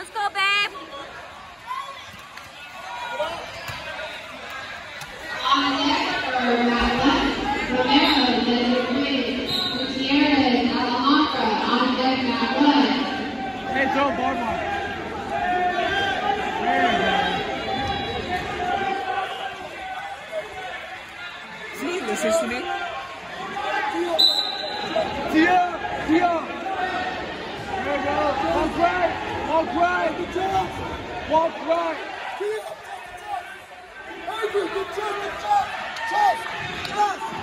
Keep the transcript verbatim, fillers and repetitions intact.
Let's go, babe. On deck for round one, Romero, Desert Green, Gutierrez, Alejandra, on deck round one. Hey, throw board one. There you go. See, listens to me. Tia, Tia. There you go. Walk right, walk right. Good job. Walk right. Good job, good job. Good job, good job. Chest, chest.